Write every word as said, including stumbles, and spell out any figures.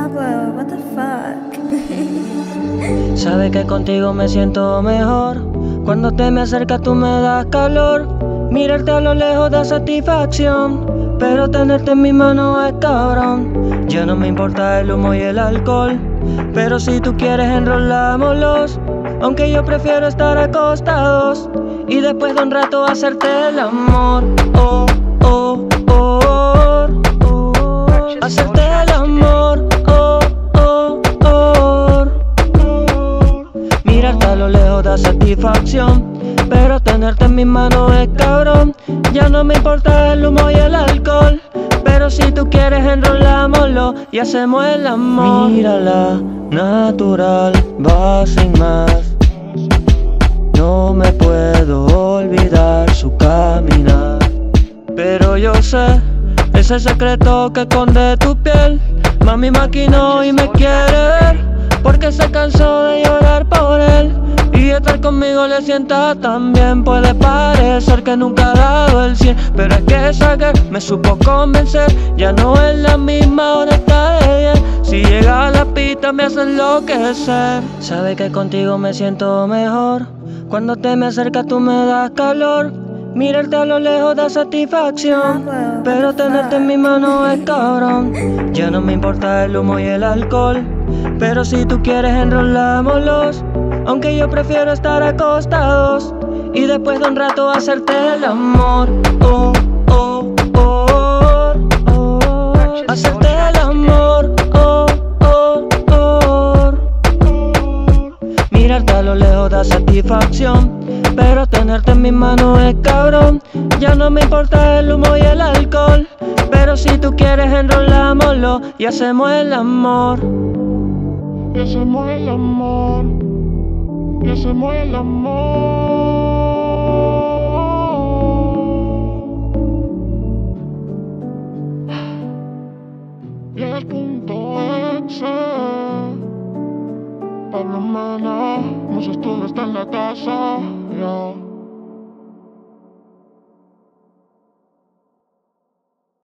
Pablo, what the fuck? Sabe que contigo me siento mejor. Cuando te me acercas tú me das calor. Mirarte a lo lejos da satisfacción, pero tenerte en mi mano es cabrón. Ya no me importa el humo y el alcohol, pero si tú quieres enrolámoslos. Aunque yo prefiero estar acostados y después de un rato hacerte el amor. Oh, oh, oh, oh. Hacerte el amor. Oh, oh, oh. Mirarte a lo lejos da satisfacción, pero tenerte en mis manos es cabrón. Ya no me importa el humo y el alcohol, pero si tú quieres enrolámoslo y hacemos el amor. Mírala, natural, va sin más. No me puedo olvidar su caminar, pero yo sé ese secreto que esconde tu piel. Mami maquinó y me quiere ver, porque se cansó de llorar por él. Y estar conmigo le sienta tan bien. Puede parecer que nunca ha dado el cien, pero es que esa girl me supo convencer. Ya no es la misma, ahora está de bien. Si llega a la pista me hace enloquecer. Sabe que contigo me siento mejor. Cuando te me acercas tú me das calor. Mirarte a lo lejos da satisfacción, pero tenerte en mi mano es cabrón. Ya no me importa el humo y el alcohol, pero si tú quieres enrolámoslos. Aunque yo prefiero estar acostados y después de un rato hacerte el amor. Oh, oh, oh, oh. Hacerte el amor. Oh, oh, oh. Mirarte a lo lejos da satisfacción, pero tenerte en mis manos es cabrón. Ya no me importa el humo y el alcohol, pero si tú quieres enrolámoslo y hacemos el amor. Y hacemos el amor. Y hacemos el amor. Y el punto exe. Pablo Mena, Moses tú no está en la casa, yeah.